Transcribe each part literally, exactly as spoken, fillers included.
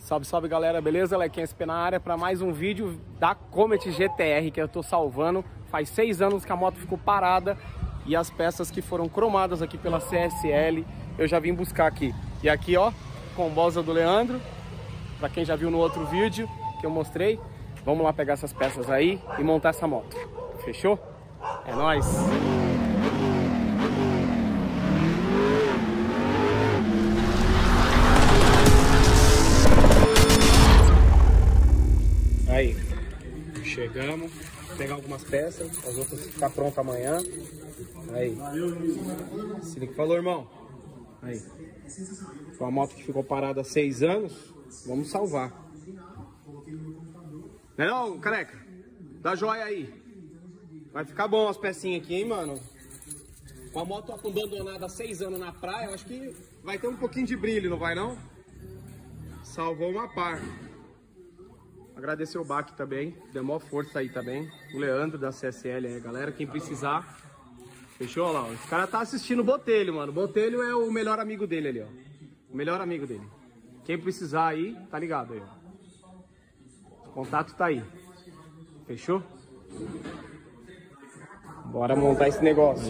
Salve, salve galera, beleza? Lequinha S P na área para mais um vídeo da Comet G T R que eu tô salvando. Faz seis anos que a moto ficou parada e as peças que foram cromadas aqui pela C S L eu já vim buscar aqui. E aqui ó, combosa do Leandro, para quem já viu no outro vídeo que eu mostrei. Vamos lá pegar essas peças aí e montar essa moto. Fechou? É nóis! Aí, chegamos, vou pegar algumas peças, as outras ficar prontas amanhã. Aí, se liga que falou, irmão. Aí, foi uma moto que ficou parada há seis anos, vamos salvar. Não é não, careca? Dá joia aí. Vai ficar bom as pecinhas aqui, hein, mano? Com a moto abandonada há seis anos na praia, eu acho que vai ter um pouquinho de brilho, não vai não? Salvou uma par. Agradecer o Baque também, deu maior força aí também. O Leandro da C S L aí, galera. Quem precisar. Fechou? Olha lá, os caras tá assistindo o Botelho, mano. O Botelho é o melhor amigo dele ali, ó. O melhor amigo dele. Quem precisar aí, tá ligado aí, ó. O contato tá aí. Fechou? Bora montar esse negócio.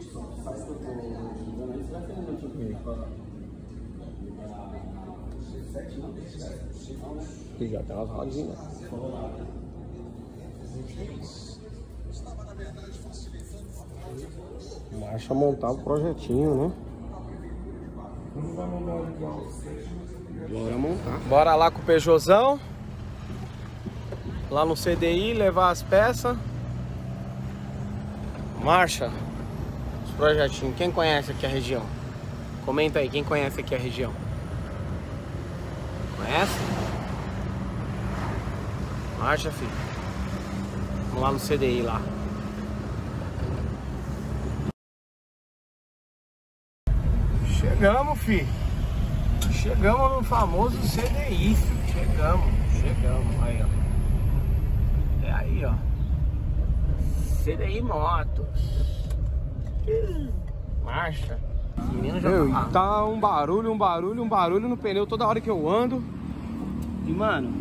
Já tem umas rodinhas. Marcha montar um projetinho, né? Bora montar. Bora lá com o Peugeotzão. Lá no C D I, levar as peças. Marcha. Os projetinhos. Quem conhece aqui a região? Comenta aí, quem conhece aqui a região? Conhece? Marcha, filho. Vamos lá no C D I lá. Chegamos, filho. Chegamos no famoso C D I, filho. Chegamos, chegamos. Aí, ó. É aí, ó. C D I Motos. Marcha. Menino já Meu, tá, tá um barulho, um barulho, um barulho no pneu toda hora que eu ando. E, mano,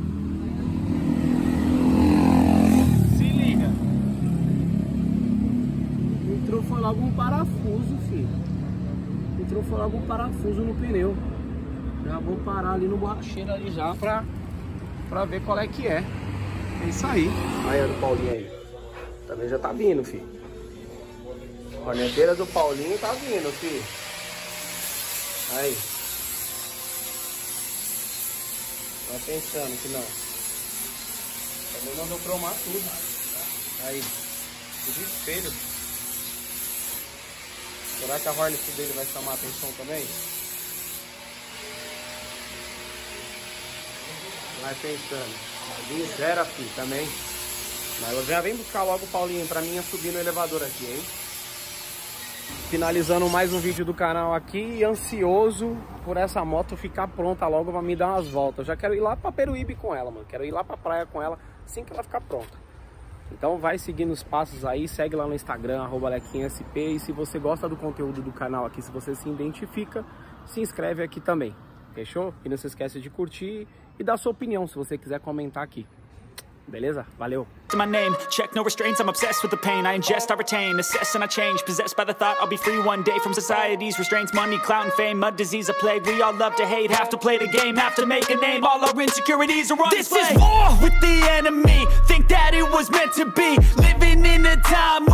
entrou foi logo um parafuso, filho. Entrou foi logo um parafuso no pneu. Já vou parar ali no borracheiro ali já pra, pra ver qual é que é. É isso aí. Aí, ó, do Paulinho aí. Também já tá vindo, filho. A corneteira do Paulinho tá vindo, filho. Aí. Tá pensando que não. Também mandou cromar tudo. Aí. Tudo espelho. Será que a Hornet dele vai chamar a atenção também? Vai pensando. Paulinho zero, filho, também. Mas ela já vem buscar logo o Paulinho pra mim subir no elevador aqui, hein? Finalizando mais um vídeo do canal aqui. Ansioso por essa moto ficar pronta logo pra me dar umas voltas. Eu já quero ir lá pra Peruíbe com ela, mano. Quero ir lá pra praia com ela assim que ela ficar pronta. Então vai seguindo os passos aí, segue lá no Instagram, arroba Lequinha S P. E se você gosta do conteúdo do canal aqui, se você se identifica, se inscreve aqui também, fechou? E não se esquece de curtir e dar sua opinião, se você quiser comentar aqui. Beleza? Valeu! My name, check no restraints, I'm obsessed with the pain I ingest, I retain, assess and I change. Possessed by the thought I'll be free one day from society's restraints. Money, clout and fame, mud, disease, a plague. We all love to hate, have to play the game, have to make a name. All our insecurities are on display. This is war with the enemy, think that it was meant to be. Living in a time